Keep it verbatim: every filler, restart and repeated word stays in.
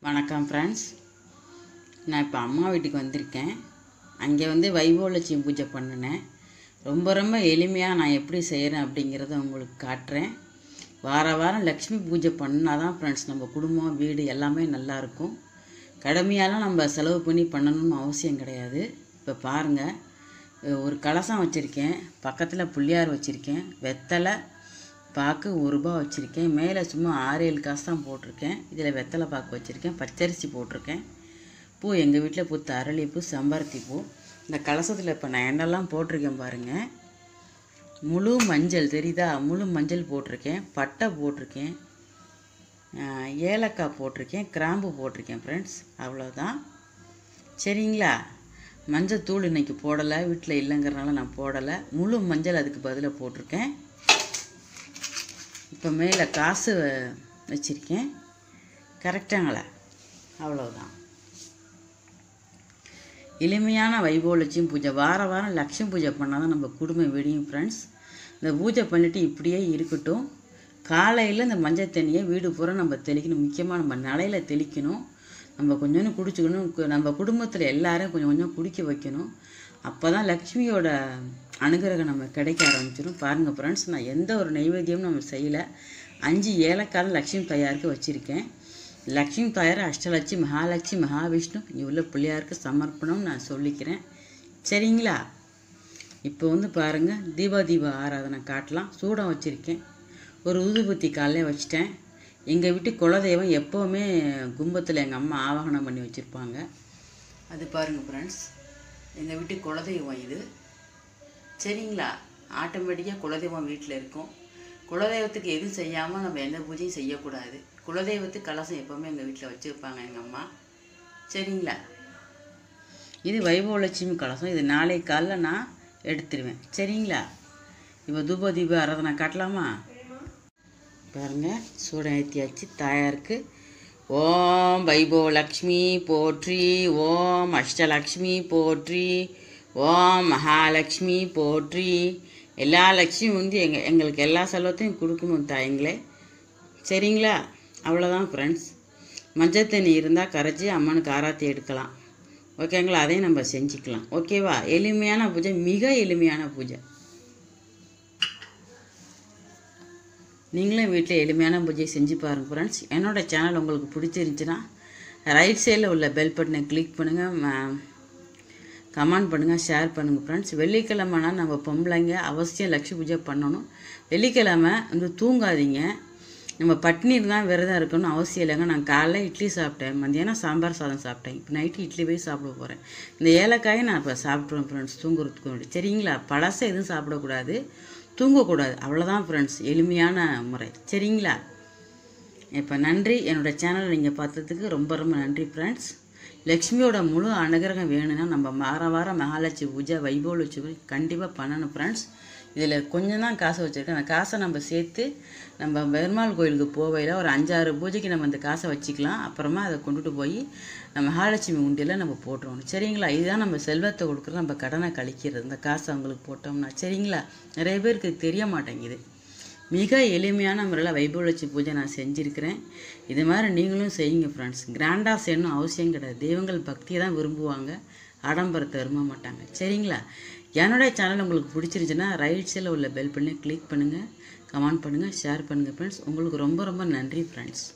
வணக்கம் ஃப்ரெண்ட்ஸ். நான் இப்போ அம்மா வீட்டுக்கு வந்திருக்கேன். அங்கே வந்து வைபவலட்சுமி பூஜை பண்ணினேன். ரொம்ப ரொம்ப எளிமையாக நான் எப்படி செய்கிறேன் அப்படிங்கிறத உங்களுக்கு காட்டுறேன். வார வாரம் லக்ஷ்மி பூஜை பண்ணால் தான் ஃப்ரெண்ட்ஸ் நம்ம குடும்பம் வீடு எல்லாமே நல்லாயிருக்கும். கடுமையாலாம் நம்ம செலவு பண்ணி பண்ணணும்னு அவசியம் கிடையாது. இப்போ பாருங்கள், ஒரு கலசம் வச்சுருக்கேன், பக்கத்தில் புள்ளியார் வச்சுருக்கேன், வெத்தலை பாக்கு ஒரு ரூபா வச்சுருக்கேன், மேலே சும்மா ஆறு ஏழு காசு தான் போட்டிருக்கேன். இதில் வெத்தலை பாக்கு வச்சுருக்கேன், பச்சரிசி போட்டிருக்கேன், பூ எங்கள் வீட்டில் பூத்த அரளிப்பூ, செம்பருத்தி பூ. இந்த கலசத்தில் இப்போ நான் என்னெல்லாம் போட்டிருக்கேன் பாருங்கள். முழு மஞ்சள் தெரியுதா, முழு மஞ்சள் போட்டிருக்கேன், பட்டை போட்டிருக்கேன், ஏலக்காய் போட்டிருக்கேன், கிராம்பு போட்டிருக்கேன் ஃப்ரெண்ட்ஸ். அவ்வளோதான். சரிங்களா? மஞ்சள் தூள் இன்றைக்கி போடலை, வீட்டில் இல்லைங்கிறனால நான் போடலை. முழு மஞ்சள் அதுக்கு பதிலாக போட்டிருக்கேன். இப்போ மேலே காசு வச்சுருக்கேன். கரெக்டாங்களா? அவ்வளோதான். எளிமையான வைபவலட்சுமி பூஜை. வார வாரம் லக்ஷ்மி பூஜை பண்ணால் தான் நம்ம குடும்பம் விடியும் ஃப்ரெண்ட்ஸ். இந்த பூஜை பண்ணிவிட்டு இப்படியே இருக்கட்டும். காலையில் இந்த மஞ்சள் தண்ணியை வீடு பூரா நம்ம தெளிக்கணும். முக்கியமாக நம்ம நலையில் தெளிக்கணும். நம்ம கொஞ்சம் குடிச்சுக்கணும். நம்ம குடும்பத்தில் எல்லாரும் கொஞ்சம் கொஞ்சம் குடிக்க வைக்கணும். அப்போ தான் லக்ஷ்மியோட அனுகிரகம் நம்ம கிடைக்க ஆரம்பிச்சிடும். பாருங்கள் ஃப்ரெண்ட்ஸ், நான் எந்த ஒரு நைவேத்தியமும் நம்ம செய்யலை. அஞ்சு ஏலக்காய் லக்ஷ்மி தாயாருக்கு வச்சுருக்கேன். லக்ஷ்மி தாயார் அஷ்டலட்சுமி, மகாலட்சுமி, மகாவிஷ்ணு இவ்வளோ பிள்ளையாருக்கு சமர்ப்பணம் நான் சொல்லிக்கிறேன். சரிங்களா? இப்போ வந்து பாருங்கள், தீபா தீப ஆராதனை காட்டலாம். சூடம் வச்சுருக்கேன், ஒரு ஊதுபத்தி காலையில் வச்சுட்டேன். எங்கள் வீட்டு குலதெய்வம் எப்போவுமே கும்பத்தில் எங்கள் அம்மா ஆவாகனம் பண்ணி வச்சுருப்பாங்க. அது பாருங்கள் ஃப்ரெண்ட்ஸ், எங்கள் வீட்டு குலதெய்வம் இது. சரிங்களா? ஆட்டோமேட்டிக்காக குலதெய்வம் வீட்டில் இருக்கும். குலதெய்வத்துக்கு எதுவும் செய்யாமல் நம்ம எந்த பூஜையும் செய்யக்கூடாது. குலதெய்வத்துக்கு கலசம் எப்போவுமே எங்கள் வீட்டில் வச்சுருப்பாங்க எங்கள் அம்மா. சரிங்களா? இது வைபவலட்சுமி கலசம். இது நாளை காலைல நான் எடுத்துருவேன். சரிங்களா? இப்போ தூப தீப ஆராதனை காட்டலாமா? பாருங்கள், சூடம் ஏற்றியாச்சு. தாயாருக்கு ஓம் வைபவலக்ஷ்மி போற்றி, ஓம் அஷ்டலக்ஷ்மி போற்றி, ஓம் மகாலட்சுமி போற்றி. எல்லா லட்சுமியும் வந்து எங்கள் எங்களுக்கு எல்லா செல்வத்தையும் கொடுக்கணும் தாயங்களே. சரிங்களா? அவ்வளோதான் ஃப்ரெண்ட்ஸ். மஞ்சள் தண்ணி இருந்தால் கரைச்சி அம்மனுக்கு ஆராத்தி எடுக்கலாம். ஓகேங்களா? அதையும் நம்ம செஞ்சுக்கலாம். ஓகேவா? எளிமையான பூஜை, மிக எளிமையான பூஜை. நீங்களும் வீட்டில் எளிமையான பூஜையை செஞ்சு பாருங்கள் ஃப்ரெண்ட்ஸ். என்னோடய சேனல் உங்களுக்கு பிடிச்சிருந்துச்சுன்னா ரைட் சைடில் உள்ள பெல் பட்டனை கிளிக் பண்ணுங்கள், கமெண்ட் பண்ணுங்கள், ஷேர் பண்ணுங்கள் ஃப்ரெண்ட்ஸ். வெள்ளிக்கிழமைனா நம்ம பொம்பளைங்க அவசியம் லக்ஷ்மி பூஜை பண்ணணும். வெள்ளிக்கிழமை வந்து தூங்காதீங்க. நம்ம பட்னி தான் விரதம் இருக்கணும்னு அவசியம் இல்லைங்க. நான் காலைல இட்லி சாப்பிட்டேன், மத்தியானம் சாம்பார் சாதம் சாப்பிட்டேன், இப்போ நைட்டு இட்லி போய் சாப்பிட போகிறேன். இந்த ஏலக்காயை நான் இப்போ சாப்பிட்ருவேன் ஃப்ரெண்ட்ஸ், தூங்குறதுக்கு முன்னாடி. சரிங்களா? பழசை எதுவும் சாப்பிடக்கூடாது, தூங்கக்கூடாது. அவ்வளோதான் ஃப்ரெண்ட்ஸ், எளிமையான முறை. சரிங்களா? இப்போ நன்றி. என்னோடய சேனலை நீங்கள் பார்த்ததுக்கு ரொம்ப ரொம்ப நன்றி ஃப்ரெண்ட்ஸ். லக்ஷ்மியோட முழு அனுகிரகம் வேணும்னா நம்ம வார வாரம் மகாலட்சுமி பூஜை, வைபவலட்சுமி கண்டிப்பாக பண்ணணும் ஃப்ரெண்ட்ஸ். இதில் கொஞ்சம் தான் காசு வச்சுருக்கேன். அந்த காசை நம்ம சேர்த்து நம்ம பெருமாள் கோயிலுக்கு போவையில் ஒரு அஞ்சாறு பூஜைக்கு நம்ம அந்த காசை வச்சுக்கலாம். அப்புறமா அதை கொண்டுட்டு போய் நம்ம மகாலட்சுமி உண்டியில் நம்ம போட்டுருவோம். சரிங்களா? இதுதான் நம்ம செல்வத்தை கொடுக்குறது, நம்ம கடனை கழிக்கிறது, இந்த காசை அவங்களுக்கு போட்டோம்னா. சரிங்களா? நிறைய பேருக்கு தெரிய மாட்டேங்குது. மிக எளிமையான முறையில் வைபவலட்சுமி பூஜை நான் செஞ்சுருக்கிறேன். இது மாதிரி நீங்களும் செய்யுங்க ஃப்ரெண்ட்ஸ். கிராண்டாக செய்யணும் அவசியம் கிடையாது. தெய்வங்கள் பக்தியை தான் விரும்புவாங்க, ஆடம்பரத்தை விரும்ப மாட்டாங்க. சரிங்களா? என்னோடய சேனல் உங்களுக்கு பிடிச்சிருந்துச்சுன்னா ரைட் சைடில் உள்ள பெல் பண்ணி கிளிக் பண்ணுங்கள், கமெண்ட் பண்ணுங்கள், ஷேர் பண்ணுங்கள் ஃப்ரெண்ட்ஸ். உங்களுக்கு ரொம்ப ரொம்ப நன்றி ஃப்ரெண்ட்ஸ்.